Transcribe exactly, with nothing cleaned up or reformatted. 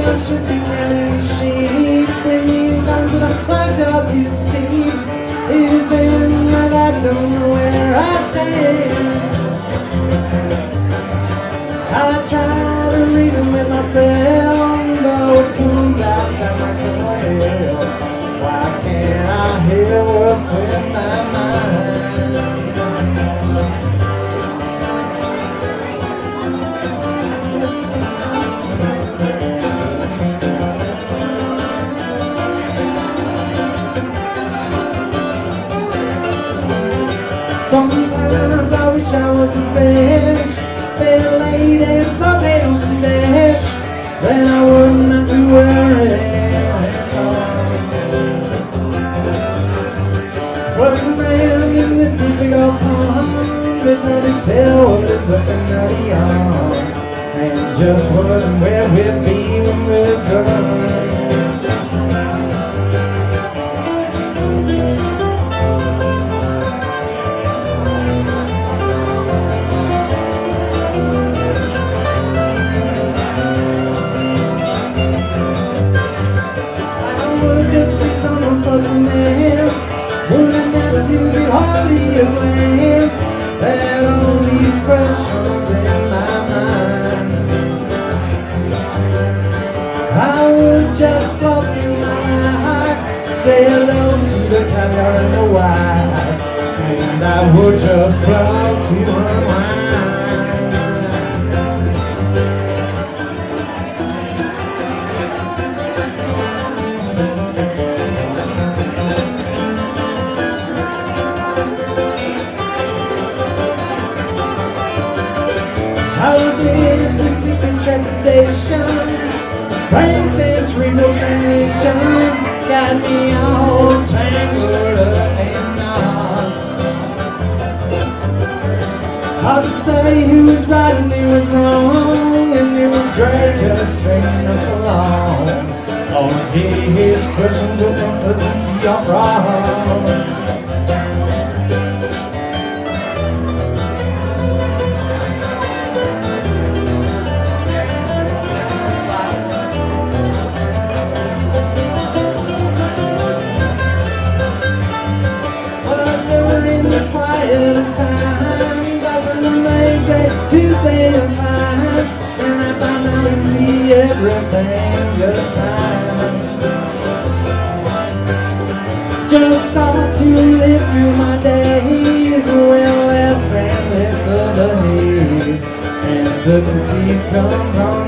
I should be getting sheep. Bring me down to the point of too steep. It is then that I don't know where I stand. I try to reason with myself, those comes outside myself. Why can't I hear what's in my mind? Sometimes I wish I was a fish, feel lady, sauteed on some dish, then I wouldn't have to worry anymore. But a man in this big old pond, it's hard to tell what is up and beyond, and just what and where we'll be when we're done. Wouldn't have to give hardly a glance at all these questions in my mind. I would just float through my life, say hello to the caviar and the wine, and I would just float to unwind. Holidays and sleeping trepidation, brain stage cerebral strangulation, got me all tangled up in knots. Hard to say who was right and who was wrong, and it was great just stringing us along. On his questions with uncertainty of wrong. Quiet times, I was in the great to say goodbye, and I found out to see everything just fine. Just start to live through my days, well less and less of the haze, and certainty comes on.